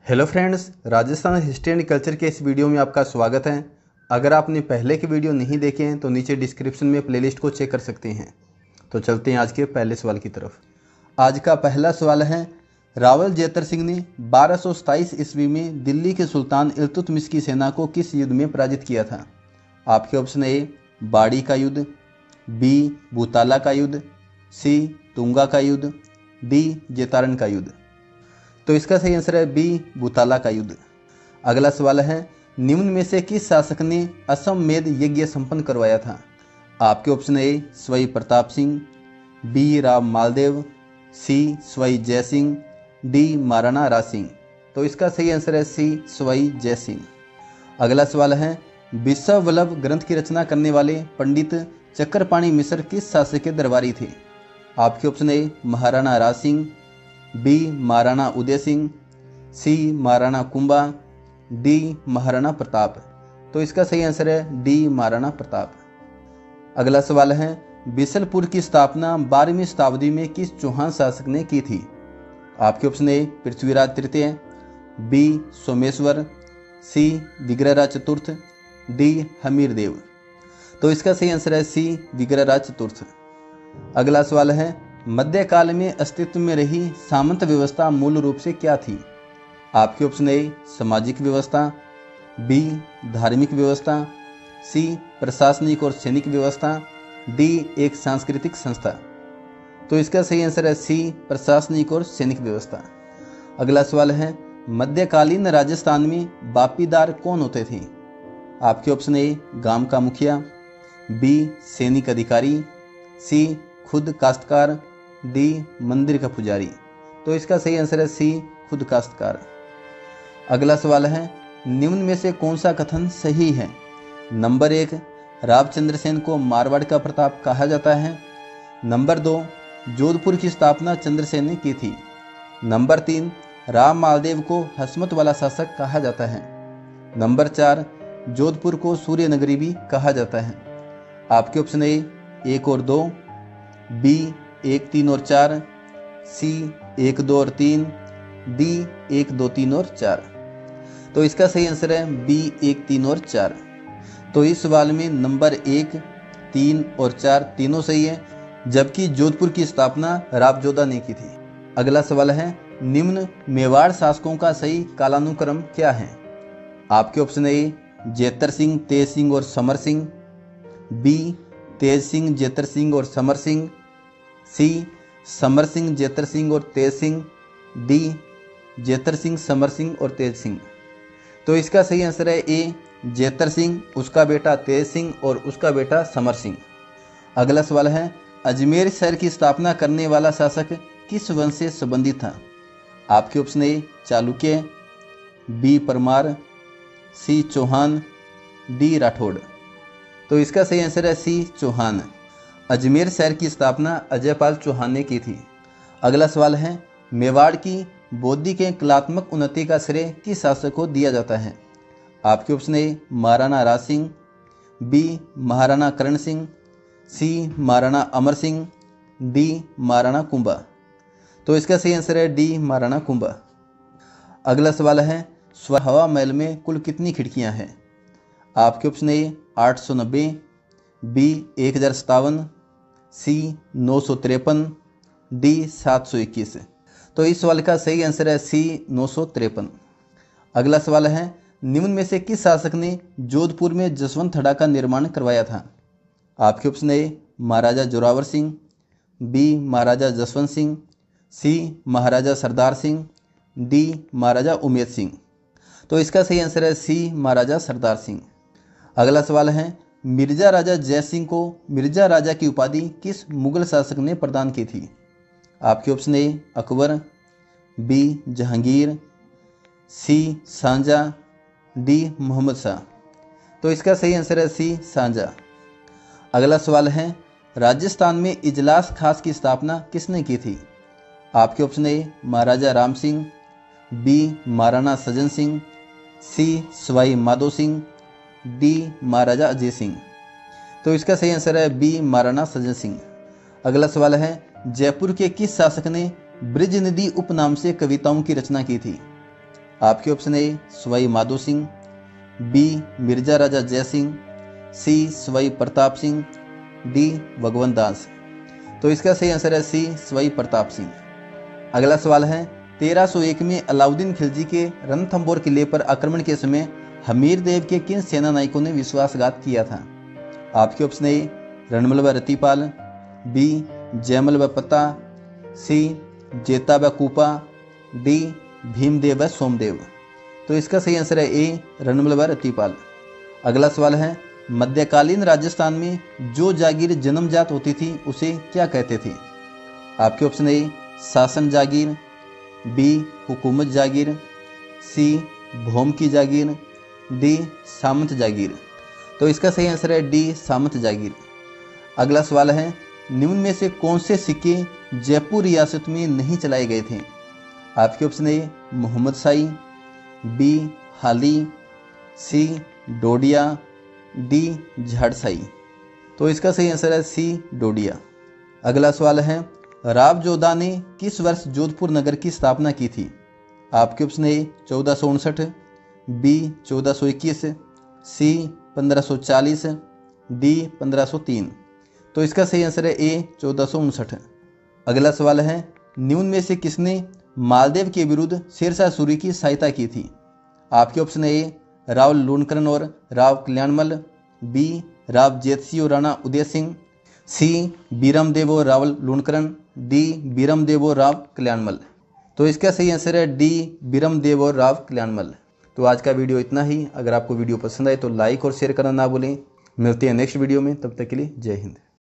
Hello friends, Rajasthan history and culture के इस video में आपका स्वागत है। अगर आपने पहले के वीडियो नहीं देखे हैं तो नीचे डिस्क्रिप्शन में प्लेलिस्ट को चेक कर सकते हैं। तो चलते हैं आज के पहले सवाल की तरफ। आज का पहला सवाल है, रावल जेतर सिंह ने 1227 ईस्वी में दिल्ली के सुल्तान इल्तुतमिश की सेना को किस युद्ध में पराजित किया था? आपके ऑप्शन ए बाड़ी का युद्ध, बी भूताला का युद्ध, सी तुंगा का युद्ध, डी जेतारन का युद्ध। तो इसका सही आंसर है बी भूताला का युद्ध। अगला सवाल है, निम्न में से किस शासक ने अश्वमेध यज्ञ संपन्न करवाया था? आपके option A Sawai Pratap Singh, B Rao Maldev, C Sawai Jai Singh, D Maharana Raj Singh. तो इसका सही आंसर है सी स्वई जय सिंह। अगला सवाल है, विश्व वल्लभ ग्रंथ की रचना करने वाले पंडित चक्रपाणी मिश्र किस शासक के दरबारी थे? आपके option A Maharana Raj Singh, B Maharana Uday Singh, C Maharana Kumbha, D Maharana Pratap. तो इसका सही आंसर है डी महाराणा प्रताप। अगला सवाल है, बिसलपुर की स्थापना 12वीं शताब्दी में किस चौहान शासक ने की थी? आपके ऑप्शन ए पृथ्वीराज तृतीय, बी सोमेश्वर, सी विग्रहराज चतुर्थ, डी हमीरदेव। तो इसका सही आंसर है सी विग्रहराज चतुर्थ। अगला सवाल है, मध्यकाल में अस्तित्व में रही सामंत व्यवस्था मूल रूप से क्या थी? आपके ऑप्शन ए सामाजिक व्यवस्था, बी धार्मिक व्यवस्था, सी प्रशासनिक और सैनिक व्यवस्था, डी एक सांस्कृतिक संस्था। तो इसका सही आंसर है सी प्रशासनिक और सैनिक व्यवस्था। अगला सवाल है, मध्यकालीन राजस्थान में बापीदार कौन होते थे? आपके ऑप्शन ए गांव का मुखिया, बी सैनिक अधिकारी, सी खुद काश्तकार, डी मंदिर का पुजारी। तो इसका सही आंसर है सी खुद काश्तकार। अगला सवाल है, निम्न में से कौन सा कथन सही है? नंबर 1, रावचंद्र सेन को मारवाड़ का प्रताप कहा जाता है। नंबर 2, जोधपुर की स्थापना चंद्रसेन ने की थी। नंबर 3, राम मालदेव को हसमत वाला शासक कहा जाता है। नंबर 4, जोधपुर को सूर्य नगरी भी कहा जाता है। आपके ऑप्शन ए 1 और 2, बी 1, 3 और 4, सी 1, 2 और 3, डी 1, 2, 3 और 4। तो इसका सही आंसर है बी 1, 3 और 4। तो इस सवाल में नंबर 1, 3 और 4 तीनों सही है, जबकि जोधपुर की स्थापना रावजोधा ने की थी। अगला सवाल है, निम्न मेवाड़ शासकों का सही कालानुक्रम क्या है? आपके ऑप्शन ए जेतर सिंह, तेज सिंह और समर सिंह, बी तेज सिंह, जेतर सिंह और समर सिंह, सी समर सिंह, जेतर सिंह और तेज सिंह, डी जेतर सिंह, समर सिंह और तेज सिंह। तो इसका सही आंसर है ए जेतर सिंह, उसका बेटा तेज सिंह और उसका बेटा समर सिंह। अगला सवाल है, अजमेर शहर की स्थापना करने वाला शासक किस वंश से संबंधित था? आपके option A Chalukya, B Parmar, C Chauhan, D Rathore. तो इसका सही आंसर है सी चौहान। अजमेर शहर की स्थापना अजयपाल चौहान ने की थी। अगला सवाल है, मेवाड़ की बौद्धिक एवं कलात्मक उन्नति का श्रेय किस शासक को दिया जाता है? आपके option A Maharana Raj Singh, B Maharana Karan Singh, C Maharana Amar Singh, D Maharana Kumbha. तो इसका सही आंसर है डी महाराणा कुंभा। अगला सवाल है, हवा महल में कुल कितनी खिड़कियां हैं? आपके option A 890, B 1057, C 953, D 721। तो इस सवाल का सही आंसर है सी 953। अगला सवाल है, निम्न में से किस शासक ने जोधपुर में जसवंत थड़ा का निर्माण करवाया था? आपके option A Maharaja Zorawar Singh, B Maharaja Jaswant Singh, C Maharaja Sardar Singh, D Maharaja Umed Singh. तो इसका सही आंसर है सी महाराजा सरदार सिंह। अगला सवाल है, मिर्जा राजा जय सिंह को मिर्जा राजा की उपाधि किस मुगल शासक ने प्रदान की थी? आपके option A Akbar, B Jahangir, C Shahjahan, D Mohammad Shah. तो इसका सही आंसर है सी शाहजहां। अगला सवाल है, राजस्थान में इजलास खास की स्थापना किसने की थी? आपके option A Maharaja Ram Singh, B Maharana Sajjan Singh, C Sawai Madho Singh, D Maharaja Ajay Singh. तो इसका सही आंसर है बी महाराणा सज्जन सिंह। अगला सवाल है, जयपुर के किस शासक ने ब्रिज निधि उपनाम से कविताओं की रचना की थी? आपके option A Sawai Madho Singh, B Mirza Raja Jai Singh, C Sawai Pratap Singh, D Bhagwant Das. तो इसका सही आंसर है सी सवाई प्रताप सिंह। अगला सवाल है 1301 में अलाउद्दीन खिलजी के रणथंभौर किले पर आक्रमण के समय हमीर देव के किन सेना नायकों ने विश्वासघात किया था? आपके ऑप्शन ए रणमल व रतिपाल, बी जयमल व पत्ता, सी जेता व कूपा, डी भीमदेव व सोमदेव। तो इसका सही आंसर है ए रणमल व रतिपाल। अगला सवाल है मध्यकालीन राजस्थान में जो जागीर जन्मजात होती थी उसे क्या कहते थे? आपके ऑप्शन ए शासन जागीर, बी हुकूमत जागीर, सी भौम की जागीर, डी सामंत जागीर। तो इसका सही आंसर है डी सामंत जागीर। अगला सवाल है निम्न में से कौन से सिक्के जयपुर रियासत में नहीं चलाए गए थे? आपके option A Mohammad Shahi, B Hali, C Dodiya, D झाड़साई। तो इसका सही आंसर है सी डोडिया। अगला सवाल है राव जोधा ने किस वर्ष जोधपुर नगर की स्थापना की थी? आपके option A 1459, B 1421, C 1540, D 1503। तो इसका सही आंसर है ए 1459। अगला सवाल है निम्न में से किसने मालदेव के विरुद्ध शेरशाह सूरी की सहायता की थी? आपके ऑप्शन ए राव लूणकरण और राव कल्याणमल, बी राव जेतसिंह और राणा उदय सिंह, सी बीरमदेव और राव लूणकरण, डी बीरमदेव और राव कल्याणमल। तो इसका सही आंसर है डी बीरमदेव और राव कल्याणमल। तो आज का वीडियो इतना ही। अगर आपको वीडियो पसंद आए तो लाइक और शेयर करना ना भूलें। मिलते हैं नेक्स्ट वीडियो में, तब तक के लिए जय हिंद।